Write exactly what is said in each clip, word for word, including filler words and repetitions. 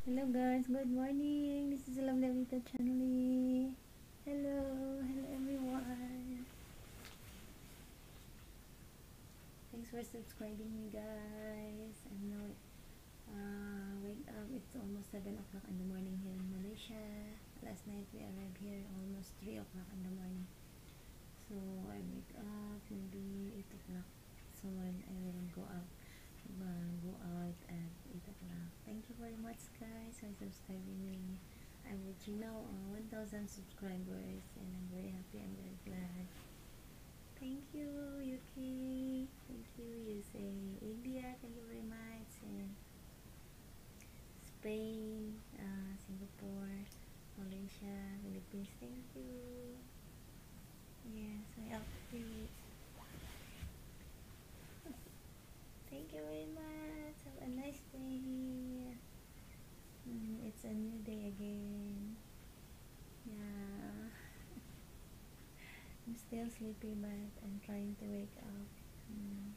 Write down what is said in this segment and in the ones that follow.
Hello guys, good morning. This is Love Levita channel. Hello, hello everyone. Thanks for subscribing me guys. I'm now uh, wake up. It's almost seven o'clock in the morning here in Malaysia. Last night we arrived here almost three o'clock in the morning. So I wake up maybe eight o'clock. So I, I will go out. Uh, go out at eight o'clock. Thank you very much guys for subscribing me. I'm reaching now uh, one thousand subscribers and I'm very happy, I'm very glad. Thank you, U K. Thank you, U S A. India, thank you very much. And Spain, uh, Singapore, Malaysia, Philippines, thank you. Yes, my outfit. Thank you very much. Have a nice day. Mm, it's a new day again. Yeah. I'm still sleepy, but I'm trying to wake up. Mm.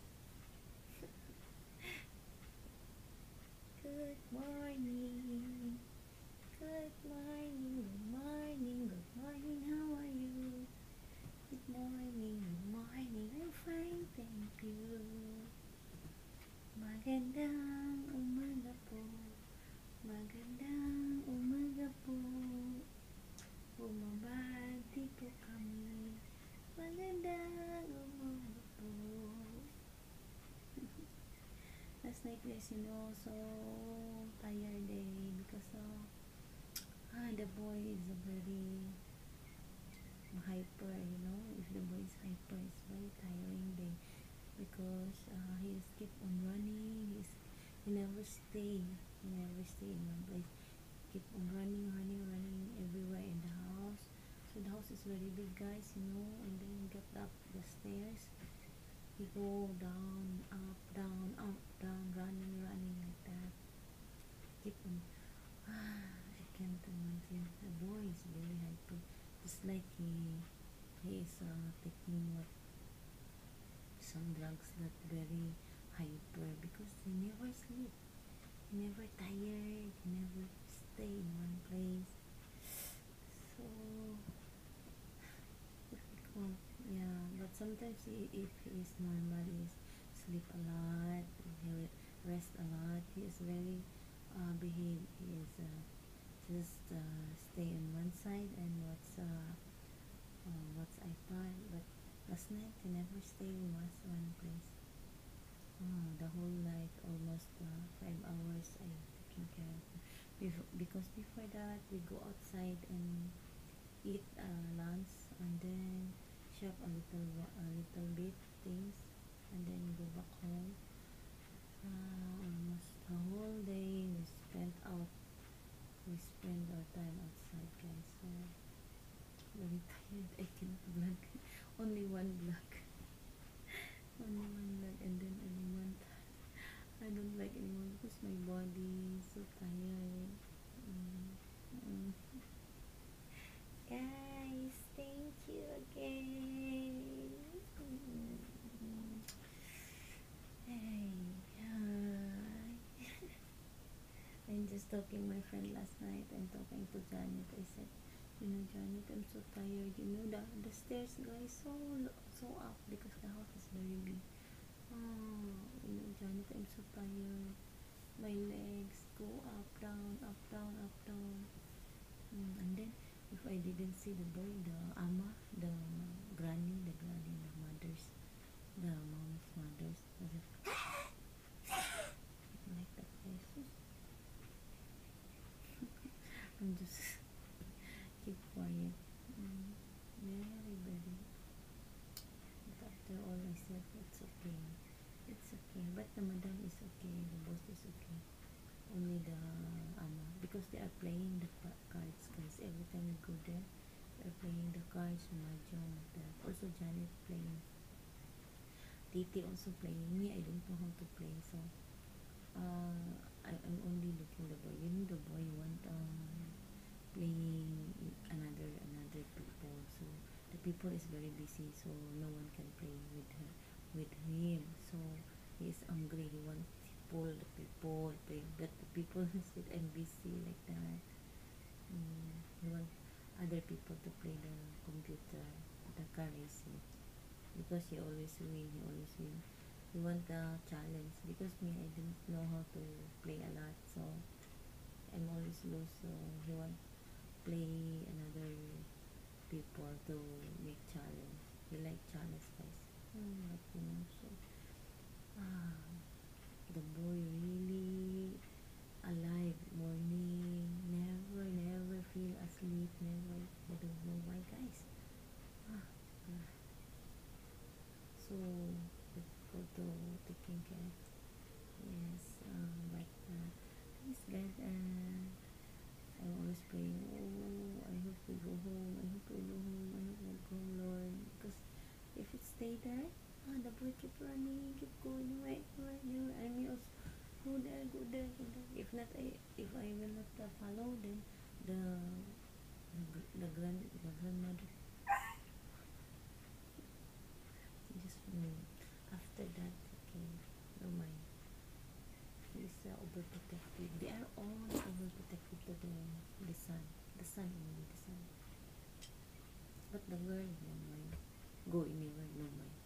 Good morning. Good morning. Good morning. Good morning. How are you? Good morning. Good morning. I'm fine, thank you. Magandang umaga po. Magandang umaga po. Bumabati po kami. Magandang umaga po. Last night guys, you know, so tired day because of ah, the boy is a very hyper, you know. If the boy is hyper, it's very tiring day because uh, he is keep on running. He's he never stay. He never stay in one place. Keep on running, running, running everywhere in the house. So the house is very big, guys, you know. And then get up the stairs. He go down, up, down, up, down, running, running like that. Keep on. Ah, I can't imagine. The boy is very hyper. It's like he he is uh, taking what some drugs that very hyper because he never sleep. He never tired. He never stay in one place. So difficult. Yeah, but sometimes he, if he is normal, he is sleep a lot. He rest a lot. He is very uh, behave. He is uh, just uh, stay on one side and what's uh, uh, what's iPad. But last night he never stay in one one place. Uh, the whole night, almost uh, five hours, I taking care of him. Before, because before that, we go outside and eat uh, lunch, and then shop a little a little bit things, and then go back home. Uh, almost the whole day we spent out. We spend our time outside, guys. So very tired. I cannot vlog. Only one vlog. Only one vlog, and then I don't want. I don't like anymore because my body is so tired. Mm. Mm. Guys, thank you again. Mm. Hey, hi. I'm just talking my friend last night. I'm talking to Janet. I said, you know, Janet, I'm so tired. You know, the the stairs, guys, so so up because the house is very big. Oh, you know, Janet, I'm so tired. My legs go up, down, up, down, up, down. Mm, and then, if I didn't see the boy, the ama, the granny, the granny, the mothers, the mom's mothers, was it like that, guys? I'm just keep quiet. Mm, very, very. But after all, I said it's okay. It's okay. But the madam is okay. The boss is okay. Only the ama, because they are playing the cards. Guys, every time we go there, they're playing the cards, mahjong, like that. Also, Janet playing. Titi also playing. Me, I don't know how to play, so uh, I, I'm only looking the boy. You know, the boy want um playing another another people, so the people is very busy, so no one can play with her with him. So he is angry. He want pull the people, play, but the people said I'm busy like that. Mm, he want other people to play the computer, the car racing, because he always win. He always win. He want the challenge because me I didn't know how to play a lot, so I'm always lose. So he want play another people to make challenge. He like challenge guys. Mm, but you know, so ah, the boy really alive morning, never never feel asleep, never. I don't know why guys. Ah, ah. So difficult to taking care. Yes, um, but uh, please God, uh, I'm always praying. Oh, I hope we go home. I hope we go home. I hope we go home, Lord. Because if it stay there, ah, the boy keep running, keep going, right, right, right. I mean, also go there, go there, go there. If not, I, if I will not uh, follow, then the the, the grand the grandmother just mm, after that, okay, no mind. He's uh, overprotective. They are all overprotective to the the son, the son only, the son. But the girl, no mind. Go anywhere, no mind.